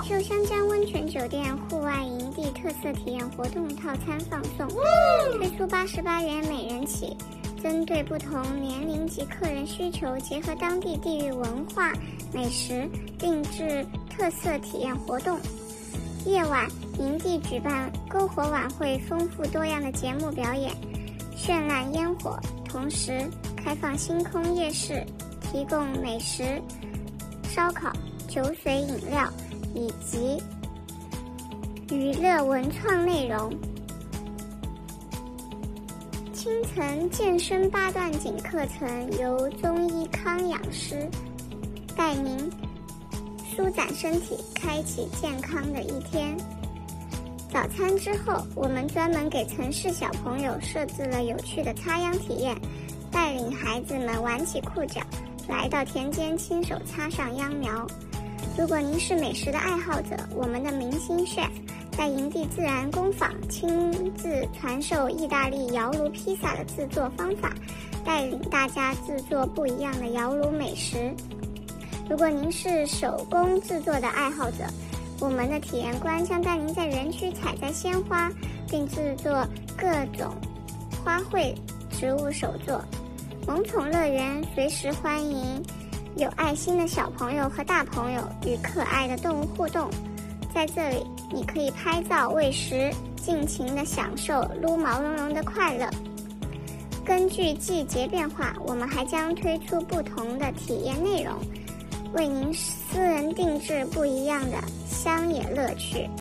秀香江温泉酒店户外营地特色体验活动套餐放送，推出88元每人起，针对不同年龄及客人需求，结合当地地域文化、美食，定制特色体验活动。夜晚，营地举办篝火晚会，丰富多样的节目表演，绚烂烟火，同时开放星空夜市，提供美食、烧烤、酒水饮料以及娱乐文创内容。清晨健身8段锦课程由中医康养师带您舒展身体，开启健康的一天。早餐之后，我们专门给城市小朋友设置了有趣的插秧体验，带领孩子们挽起裤脚，来到田间亲手插上秧苗。如果您是美食的爱好者，我们的明星 chef 在营地自然工坊亲自传授意大利窑炉披萨的制作方法，带领大家制作不一样的窑炉美食。如果您是手工制作的爱好者，我们的体验官将带您在园区采摘鲜花，并制作各种花卉植物手作。萌宠乐园随时欢迎有爱心的小朋友和大朋友与可爱的动物互动。在这里，你可以拍照喂食，尽情地享受撸毛茸茸的快乐。根据季节变化，我们还将推出不同的体验内容，为您私人定制不一样的乡野乐趣。